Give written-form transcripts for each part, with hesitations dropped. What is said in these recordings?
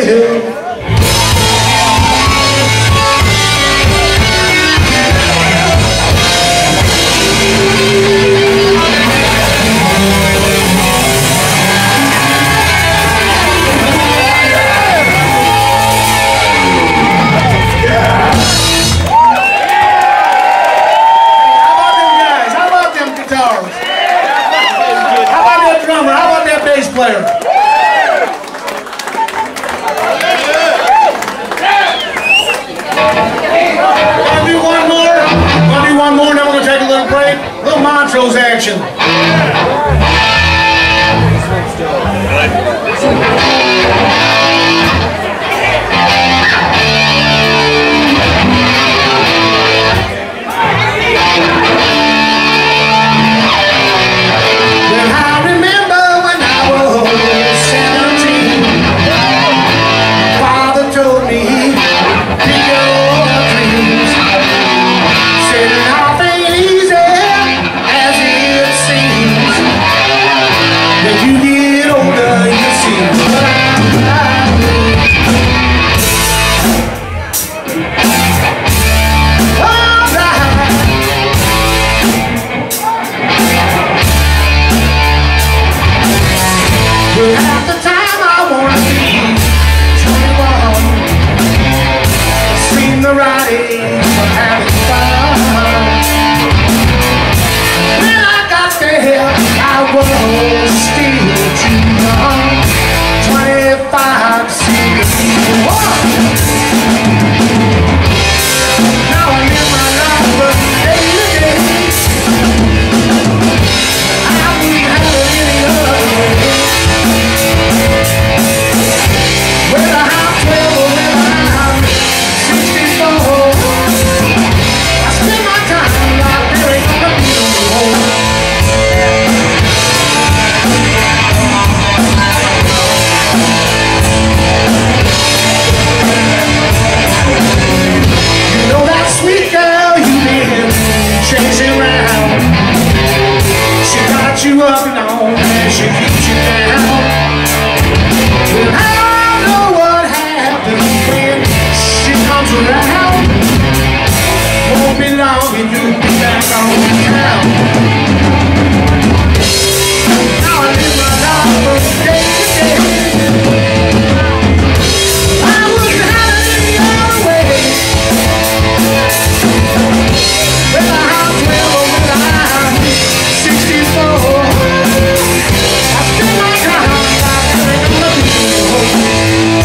Player. Wanna do one more? Wanna do one more, and then we're gonna take a little break. A little Montrose action. At the time I wanna be 21, seemed the right age for having fun. When I got there, I was still too young. 25 seemed to be the one. Now I live my life from day to day. I wouldn't have it any other way. Whether I'm 12 or whether I'm 64, I spend my time like there ain't gonna be no more. You know that sweet girl you've been chasing around, she got you up and on and she keeps you down. Well, I don't know what happens when she comes around. Won't be long and you'll be back on town. Now I live my life from day to day. I wouldn't have it any other way. Whether I'm 12 or whether I'm 64, I spend my time like there ain't gonna be no more.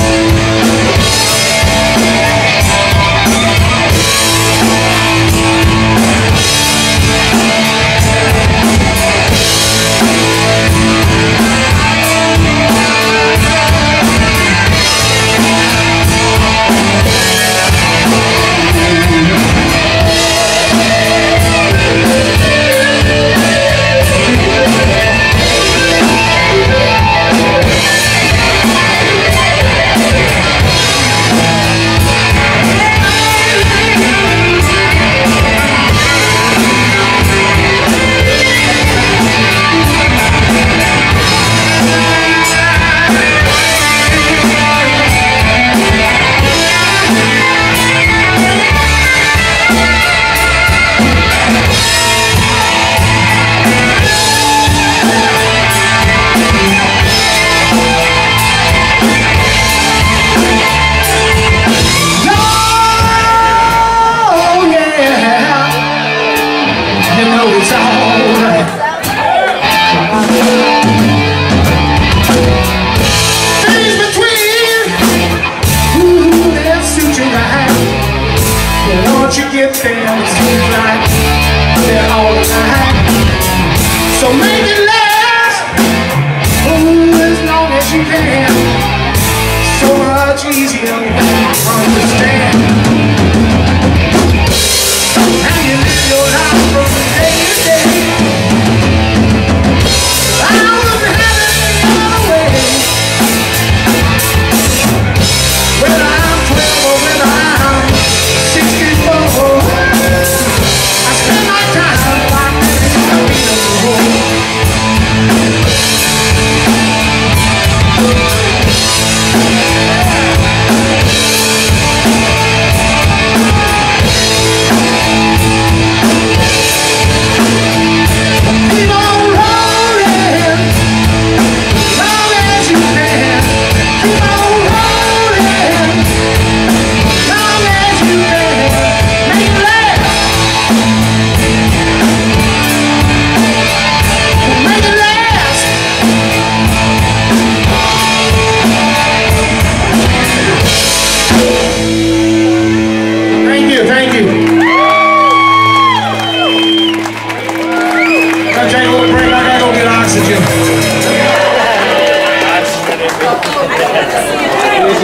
It's alright. Things between, ooh, they'll suit you right. But once you get there, it seems like they're all right. So make it last, ooh, as long as you can. So much easier to understand. And you live your life from day to day. I wouldn't have it any other way. Whether I'm 12 or whether I'm 64, I spend my time like this in the middle of the road.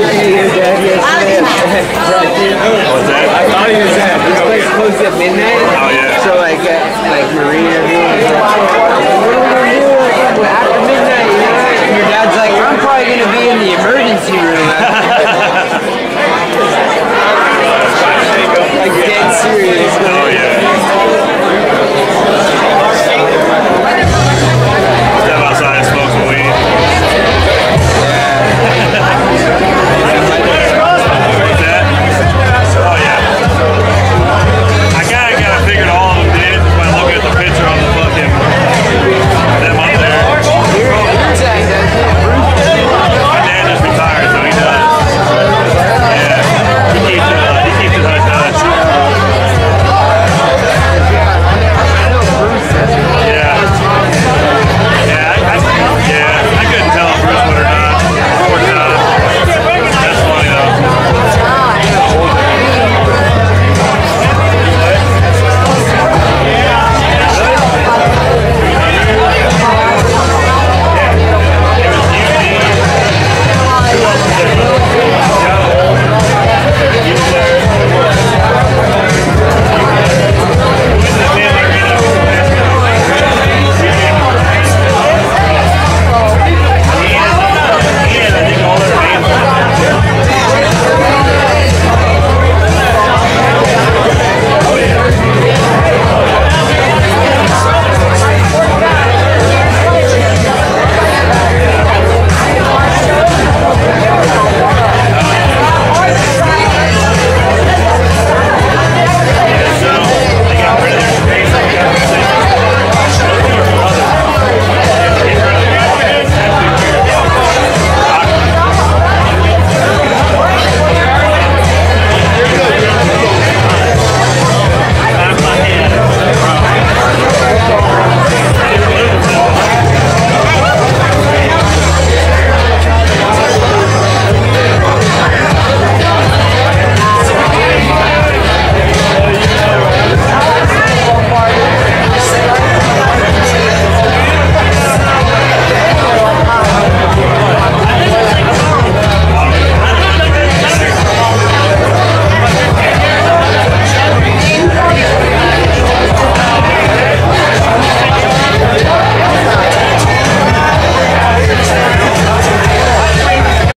What's that? I thought he was at. This place closed at midnight. Oh yeah. So like Marina, everyone was like, what are we gonna do after midnight? You know? And your dad's like, I'm probably gonna be in the emergency room